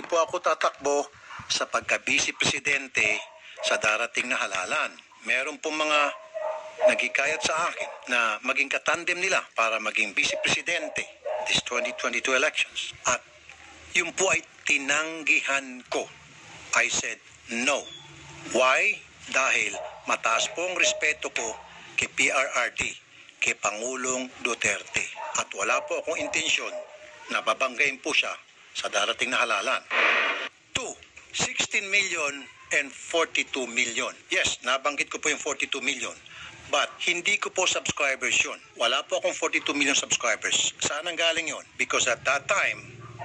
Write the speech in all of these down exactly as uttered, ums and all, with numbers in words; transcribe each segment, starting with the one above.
po ako tatakbo sa pagka-vice presidente sa darating na halalan. Meron pong mga nagikayat sa akin na maging katandem nila para maging vice presidente this twenty twenty-two elections. At yun po ay tinanggihan ko. I said no. Why? Dahil mataas po ang respeto ko kay P R R D, kay Pangulong Duterte. At wala po akong intensyon na babanggain po siya sa darating na halalan. Two, sixteen million and forty-two million. Yes, nabanggit ko po yung forty-two million. But hindi ko po subscribers yun. Wala po akong forty-two million subscribers. Saan ang galing yun? Because at that time,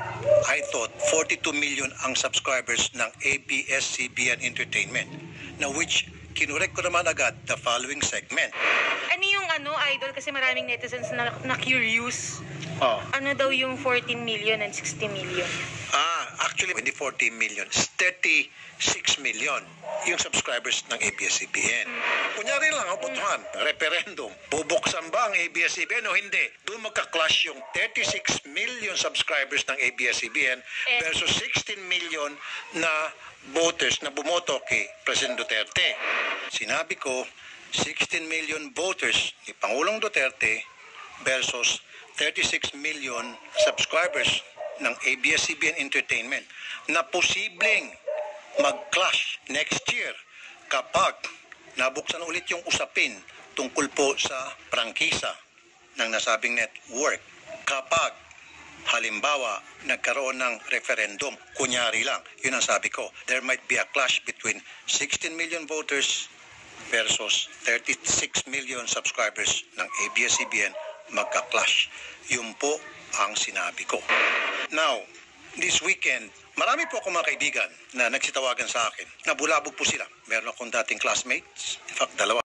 I thought forty-two million ang subscribers ng A B S C B N Entertainment. Na which, kinurek ko naman agad the following segment. Ano yung ano, idol? Kasi maraming netizens na, na curious. Oh. Ano daw yung fourteen million and sixty million? Ah, actually, hindi fourteen million. It's thirty-six million yung subscribers ng A B S C B N. Kunyari lang, ang botohan, referendum. Bubuksan ba ang A B S C B N o hindi? Doon magka-clash yung thirty-six million subscribers ng A B S C B N versus sixteen million na voters na bumoto kay President Duterte. Sinabi ko, sixteen million voters ni Pangulong Duterte versus thirty-six million subscribers ng A B S C B N Entertainment na posibleng mag-clash next year kapag nabuksan ulit yung usapin tungkol po sa prangkisa ng nasabing network. Kapag halimbawa nagkaroon ng referendum, kunyari lang, yun ang sabi ko, there might be a clash between sixteen million voters versus thirty-six million subscribers ng A B S C B N magka-clash. Yun po ang sinabi ko. Now, this weekend, marami po akong mga kaibigan na nagsitawagan sa akin. Nabulabog po sila. Meron akong dating classmates, in fact, dalawa.